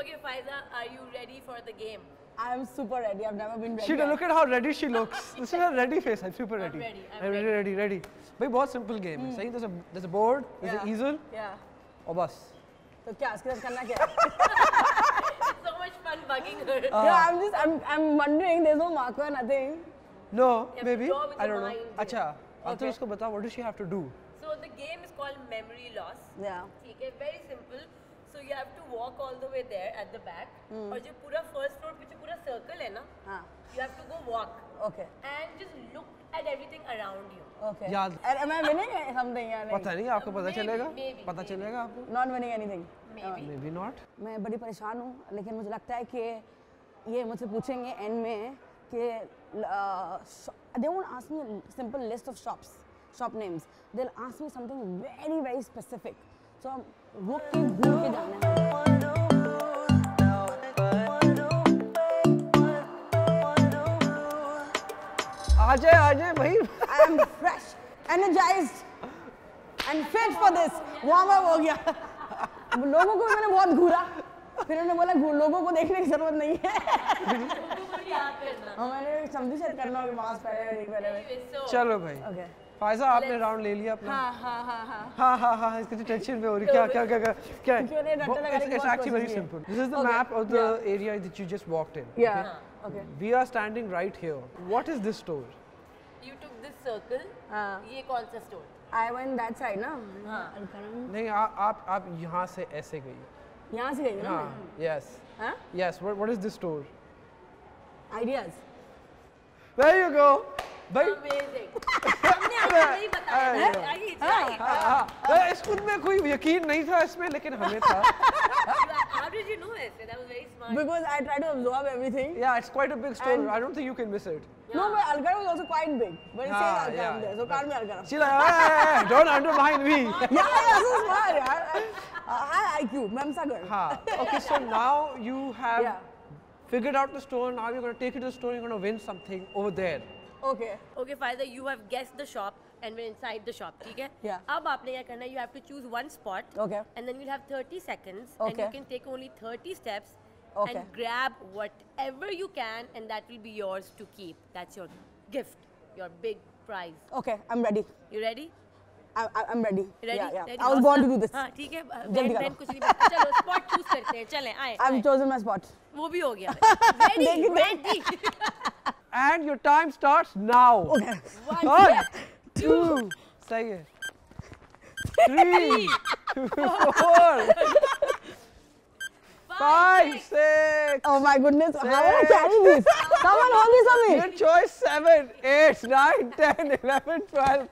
Okay, Faiza, are you ready for the game? I'm super ready. I've never been ready. She look at how ready she looks. This is a ready face. I'm super ready. I'm ready. भाई बहुत simple game है. सही there's a board, there's an easel. Yeah. और बस. तो क्या इसके साथ करना क्या? It's so much fun bugging her. Yeah, I'm wondering. There's no marker, nothing. No, You have to maybe. draw with I your don't know. mind. अच्छा. अब तो उसको बता. What does she have to do? So the game is called memory loss. Yeah. ठीक है, very simple. So you have to walk all the way there at the back. और जो पूरा first floor पे जो पूरा circle है ना, you have to go walk. Okay. And just look at everything around you. Okay. याद. And am I winning something या नहीं? पता नहीं आपको पता चलेगा? पता चलेगा आपको? Not winning anything. Maybe not. मैं बड़ी परेशान हूँ, लेकिन मुझे लगता है कि ये मुझसे पूछेंगे end में कि they won't ask me a simple list of shop names. They'll ask me something very very specific. So वो ढूंढ के जाना है. आ जाए भाई. I am fresh, energized, and fit for this. Warm up हो गया. लोगों को मैंने बहुत घूरा. फिर उन्होंने बोला लोगों को देखने की जरूरत नहीं है. मैंने समझी सेट करना होगा मास्क पहले. चलो भाई. Okay. फायजा आपने राउंड ले लिया अपना. हाँ इसकी टेंशन में हो रही. क्या it's actually very simple. This is the map of the area that you just walked in. Yeah. Okay. We are standing right here. What is this store? You took this circle. ये कौन सा store? I went that side ना. नहीं आप यहाँ से ऐसे गई. यहाँ से गई ना. Yes. Yes. What is this store? Ideas. There you go. भाई. Amazing. हमने आपको नहीं बताया. इस खुद में कोई यकीन नहीं था इसमें, लेकिन हमें था. How did you know it? That was very smart. Because I try to absorb everything. Yeah, it's quite a big store. I don't think you can miss it. No, but Algara was also quite big. But it says Algara there, so can't be Algara. She's like, hey, don't undermine me. Yeah, so smart, yeah. High IQ, Memsa girl. Okay, so now you have figured out the store. Now you're going to take it to the store. You're going to win something over there. Okay. Okay, Faiza, you have guessed the shop and we're inside the shop, ठीक है? Yeah. अब आपने क्या करना है? You have to choose one spot. Okay. And then you'll have 30 seconds. Okay. And you can take only 30 steps. Okay. And grab whatever you can, and that will be yours to keep. That's your gift, your big prize. Okay, I'm ready. You ready? I'm ready. Ready? Yeah. Ready? I was born to do this. हाँ, ठीक है. जल्दी Ben कुछ नहीं बता. चलो spot choose करते हैं. चलें, आए. I've chosen my spot. वो भी हो गया. Ready? Ready. And your time starts now. Okay. 1, 2, सही है. 3, 4, 5, 6. Oh my goodness! How will I carry this? Someone hold this for me. Your choice 7, 8, 9, 10, 11, 12.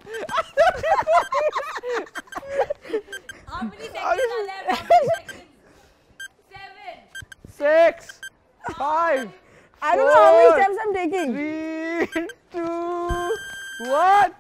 How many seconds are left? How many seconds? 7. 6, 5. I don't know how many steps I'm taking. 3, 2, 1.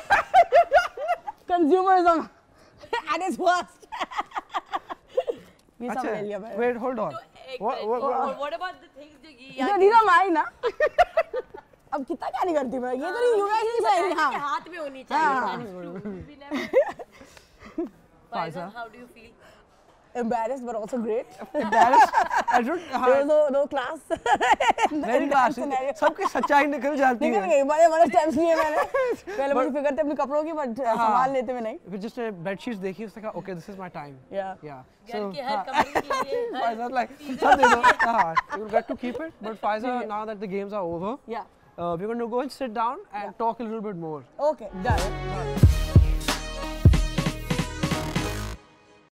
Consumerism at its worst. ये सब ले लिया मैंने. Wait, hold on. What about the things जो ये These are mine ना. अब कितना क्या नहीं करती मैं. ये तो नहीं you guys नहीं चाहिए. हाँ. हाथ में होनी चाहिए. Faiza, how do you feel? Embarrassed but also great. Embarrassed? I don't. There was no class. Very class. सबकी सच्चाई निकल जाती है. निकल गई. बड़े steps लिए मैंने. पहले मुझे फिक्र थी अपने कपड़ों की, but संभाल लेते में नहीं. फिर जिसने bedsheets देखी उसने कहा, okay, this is my time. Yeah. घर के हर कमरे के लिए. Faiza like, सब दे दो. You got to keep it. But Faiza, now that the games are over, we're going to go and sit down and talk a little bit more. Okay, done.